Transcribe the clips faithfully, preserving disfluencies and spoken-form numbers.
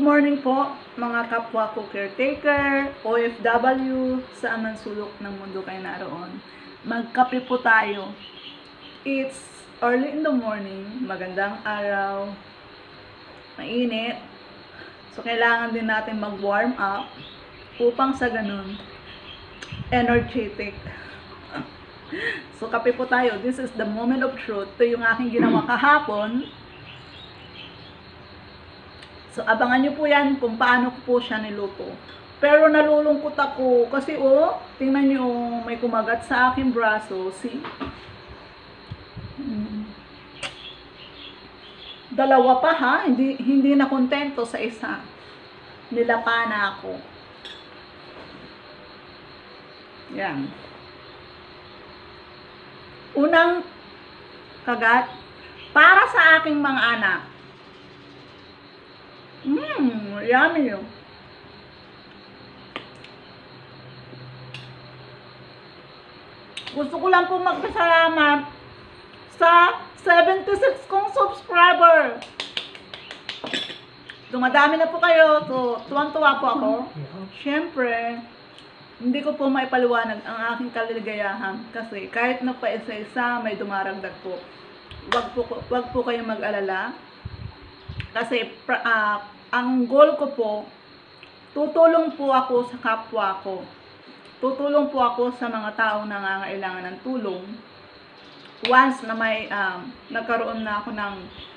morning po mga kapwa ko caretaker, O F W, saan man sulok ng mundo kayo naroon. Magkape po tayo. It's early in the morning, magandang araw, mainit. So kailangan din natin mag-warm up upang sa ganun, energetic. So kape po tayo. This is the moment of truth. Ito yung aking ginawa kahapon. So, abangan nyo po yan kung paano ko po siya niluto. Pero nalulungkot ako kasi oh, tingnan nyo, may kumagat sa aking braso. See? Hmm. Dalawa pa ha, hindi, hindi na kontento sa isa. Nilapa na ako. Yan. Unang kagat, para sa aking mga anak. Mmm, yummy yun. Gusto ko lang po magpasalamat sa seventy-six kong subscriber. Dumadami na po kayo. So, tuwang-tuwa po ako. Siyempre, hindi ko po maipaliwanag ang aking kaligayahan. Kasi kahit na pa isa-isa, may dumaragdag po. Wag po, wag po kayong mag-alala. Kasi, uh, ang goal ko po, tutulong po ako sa kapwa ko. Tutulong po ako sa mga taong nangangailangan ng tulong. Once na may um, nagkaroon na ako ng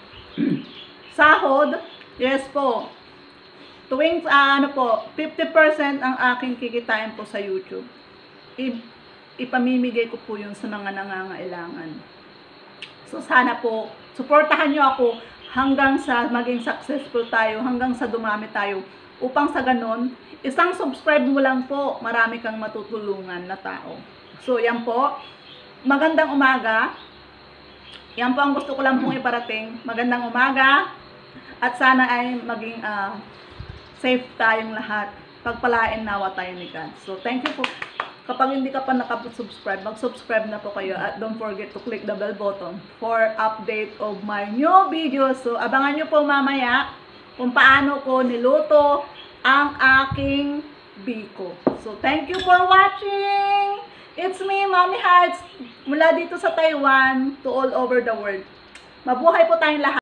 sahod, yes po, tuwing uh, ano po, fifty percent ang aking kikitain po sa YouTube. I ipamimigay ko po yun sa mga nangangailangan. So sana po, suportahan nyo ako hanggang sa maging successful tayo, hanggang sa dumami tayo, upang sa ganon, isang subscribe mo lang po, marami kang matutulungan na tao. So, yan po. Magandang umaga. Yan po ang gusto ko lang pong iparating. Magandang umaga. At sana ay maging uh, safe tayong lahat. Pagpalain nawa tayo ni God. So, thank you po. Kapag hindi ka pa nakapag-subscribe, mag-subscribe na po kayo at don't forget to click the bell button for update of my new videos. So, abangan nyo po mamaya kung paano ko niluto ang aking biko. So, thank you for watching! It's me, Mamihydz, mula dito sa Taiwan to all over the world. Mabuhay po tayong lahat!